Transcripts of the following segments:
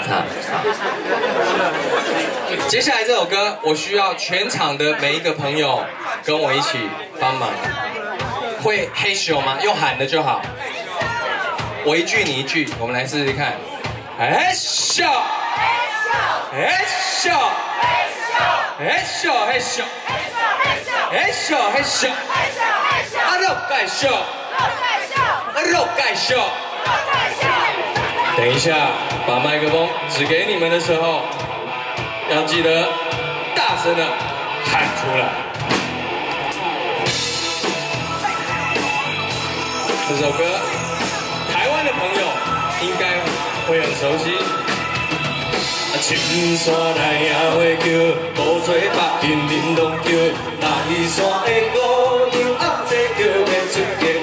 接下来这首歌，我需要全场的每一个朋友跟我一起帮忙。会嘿咻吗？用喊的就好。我一句你一句，我们来试试看。嘿咻，嘿咻，嘿咻，嘿咻，嘿咻，嘿咻，啊肉盖咻，啊肉盖咻。等一下，把麦克风指给你们的时候，要记得大声的喊出来。这首歌，台湾的朋友应该会很熟悉。青山来也会叫，古厝北京人拢叫，来山的姑娘啊，这叫要出嫁。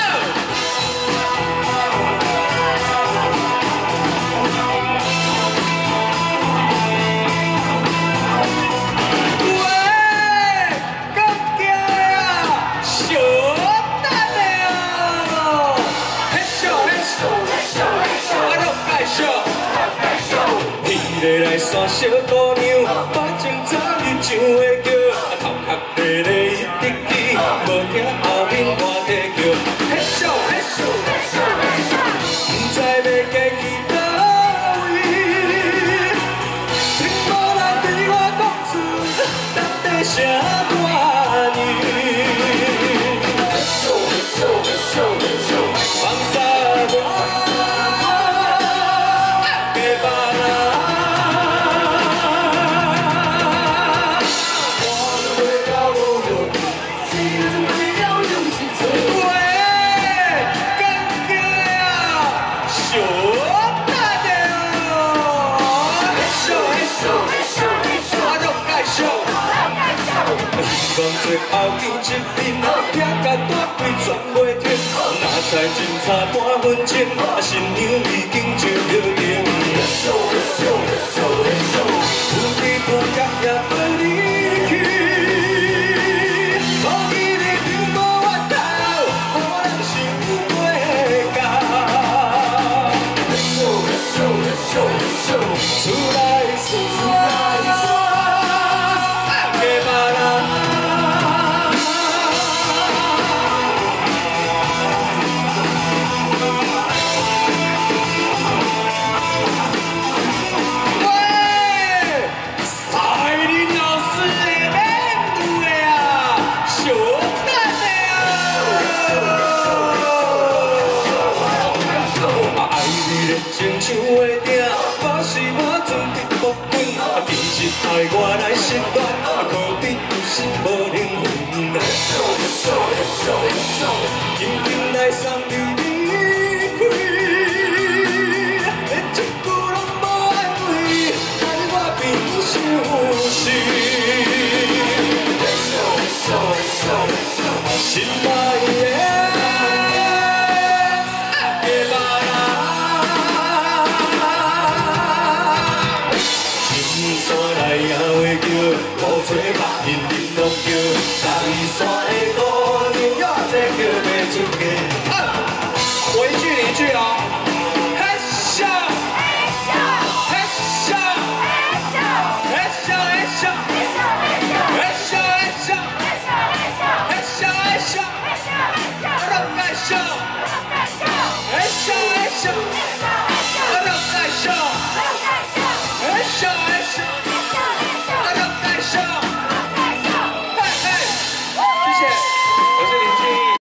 来山小姑娘，把情早日唱会叫，头壳地地一直起，无惊后面换地叫。嘿咻嘿咻嘿咻嘿咻，不知要家去倒位，听无人对我讲出当地啥歌语。嘿咻嘿咻嘿咻嘿咻，放沙我。最后见一面，听甲大腿喘袂停，哪知真差半分钟，新娘已经就要定。有地半角也要离去，无伊的就无法度，无人想过家。出来出来。情像话定，我是满船的木棍，今日爱我来失恋，可比有时无灵魂。轻轻来送你离开，一句拢无安慰，害我变伤心。心爱的。古厝北人人拢叫，来山的姑娘，这叫要出嫁。